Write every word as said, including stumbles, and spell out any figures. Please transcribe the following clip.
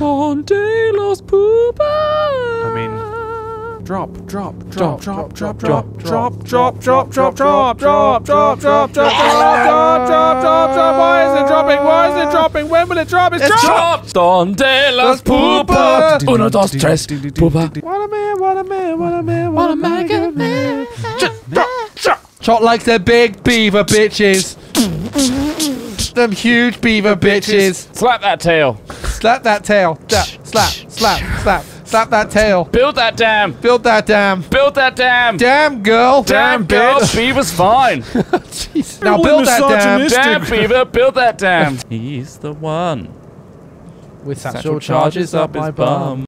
Donde los poopa? I mean, drop, drop, drop, drop, drop, drop, drop, drop, drop, drop, drop, drop, drop, drop, drop, drop, drop, drop, drop. Why is it dropping? Why is it dropping? When will it drop? It's dropped. Donde los poopa? Uno, dos, tres, poopa. What a man! What a man! What a man! Wanna make it man? Chop likes their big beaver bitches. Them huge beaver bitches. Slap that tail. Slap that tail. Slap, slap, slap, slap. Slap that tail. Build that dam. Build that dam. Build that dam. Damn, girl. Damn, girl. Beaver's fine. Jeez. Now build that dam. Damn, Beaver. Build that dam. He's the one. With Satchel charges up his bum.